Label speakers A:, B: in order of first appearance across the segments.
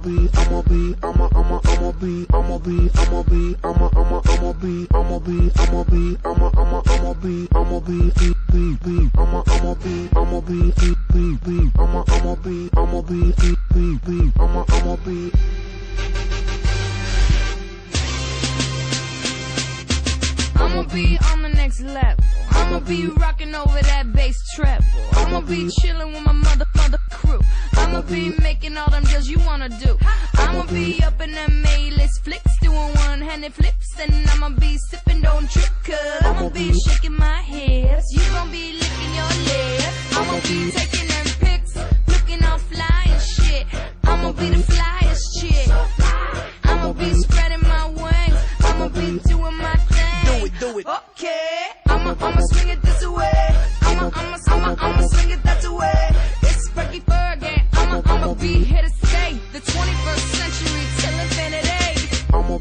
A: I'ma be on the next level. I'ma be rocking over that bass treble. I'ma be chilling with my mother crew. I'ma be making all them deals you wanna do. I'ma be up in them A-list flicks, doing one-handed flips, and I'ma be sipping, don't trip, cause I'ma be shaking my hips. You gon' be licking your lips. I'ma be taking them pics, looking all fly and shit. I'ma be the flyest chick. I'ma be spreading my wings. I'ma be doing my thing.
B: Do it.
A: Okay, I'ma swing it this way. I'ma swing it that way. It's Frankie Fergie. I'ma be here to stay. The 21st century till infinity.
C: I'ma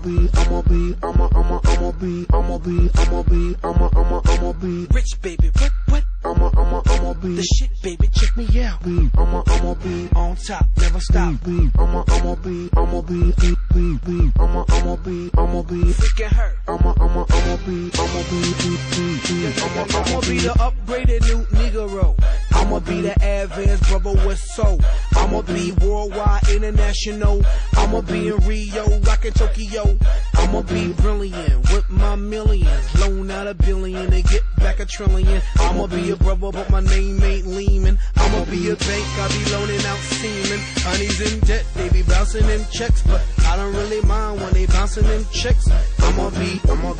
C: be
B: Rich baby, what?
C: I'ma be
B: The shit baby, check me out.
C: I'ma be
B: On top, never stop.
C: I'ma be
B: Freaking hurt.
C: I'ma be
B: the upgraded new Negro. I'ma be the advanced brother with soul. I'ma be worldwide, international. I'ma be in Rio, rockin' Tokyo. I'ma be brilliant with my millions. Loan out $1 billion to get back $1 trillion. I'ma be a brother, but my name ain't Lehman. I'ma be a bank, I be loaning out semen. Honey's in debt, they be bouncing them checks, but I don't really mind when they bouncing them checks. I'ma be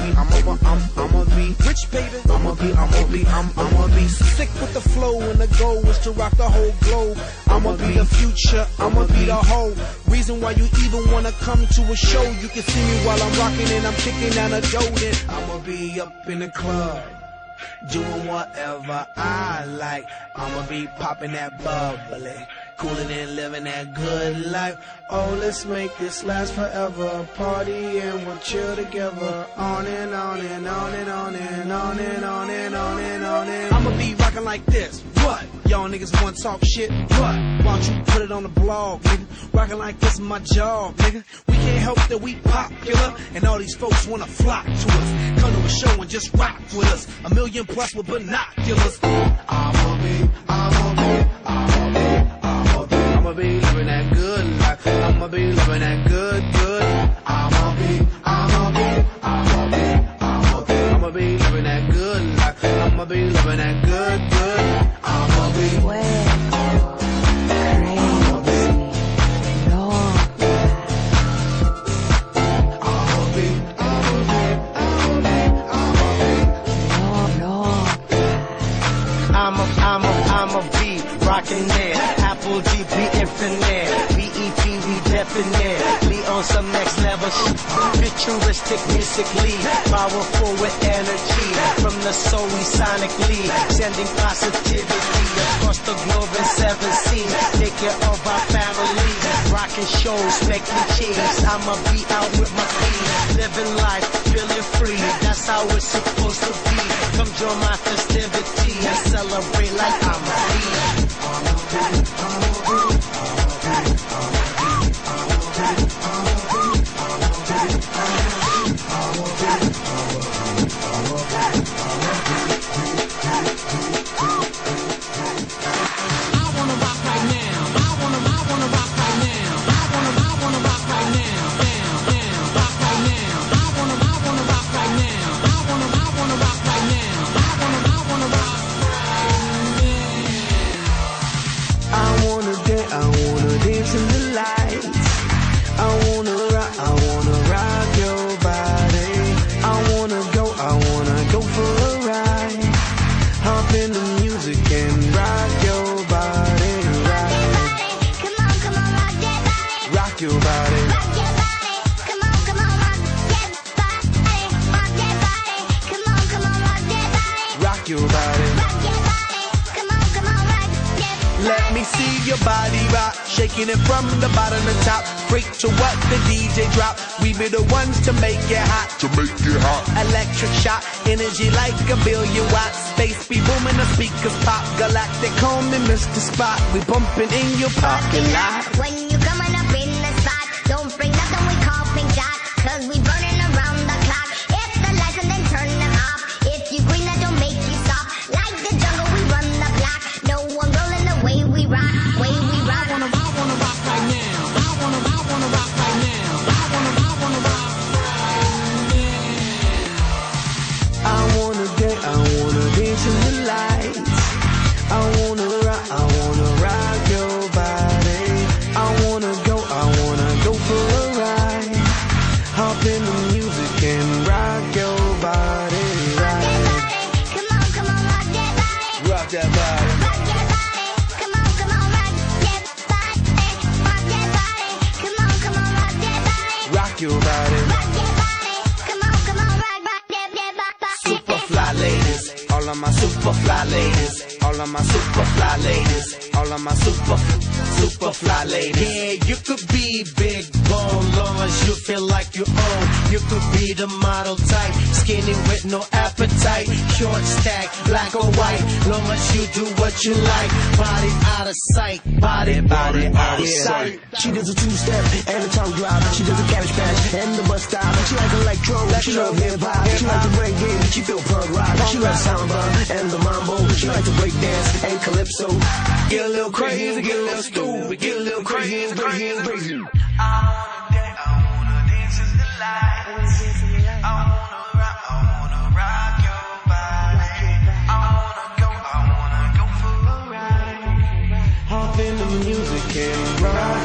B: rich, baby. I'ma be sick with the flow, and the goal is to rock the whole globe. I'ma be the future, I'ma be the whole reason why you even wanna come to a show. You can see me while I'm rocking and I'm kicking down a dough. Then I'ma be up in the club, doing whatever I like. I'ma be popping that bubbly, cooling and living that good life. Oh, let's make this last forever. Party and we'll chill together. On and on and on and on and on and on and on and on and. I'ma be rocking like this. What? Y'all niggas wanna talk shit? What? Why don't you put it on the blog, nigga? Rocking like this is my job, nigga. We can't help that we popular, and all these folks wanna flock to us. Come to a show and just rock with us. 1 million plus with binoculars. I'ma be living that good life. I'ma be living that good. I'ma be living that good life. I'ma be living that good. I'ma be I'ma be rockin' there. Apple GP Infinite, BEP we definite. We on some next level shit. Futuristic musically, powerful with energy. From the soul we sonically, sending positivity across the globe in 7 seas. Take care of our family, rockin' shows make me cheese. I'ma be out with my feet, living life, feeling free. That's how it's supposed to be. Come join my festivity and celebrate like I'm free. Shaking it from the bottom to top, straight to what the DJ drop. We be the ones to make it hot. Electric shock, energy like 1 billion watts. Space be booming, the speakers pop. Galactic, call me Mr. Spot. We bumping in your parking lot.
D: When you coming up in the spot,
B: that body.
D: Rock your body, come on, rock your body. Rock your body, come on, rock your body.
B: Rock your body.
D: Rock your body, come on, rock your body.
B: Super fly ladies, all of my super fly ladies, all of my super fly ladies, all of my super fly ladies.
E: Yeah, you could be big bone, long as you feel like you own. You could be the model type, skinny with no appetite, short stack, black or white, long as you do what you like. Body out of sight, body out of sight.
F: She does a two-step and a tongue drop. She does a cabbage patch and the bus stop. She like electro, she love hip-hop. She like the reggae, she feel punk rock. She like samba and the mambo. She like to break dance and calypso. Get a little crazy, get a little stupid, get a little crazy, crazy.
G: I wanna dance in the lights. I wanna rock your body. I wanna go for a ride.
B: Hop in the music and ride.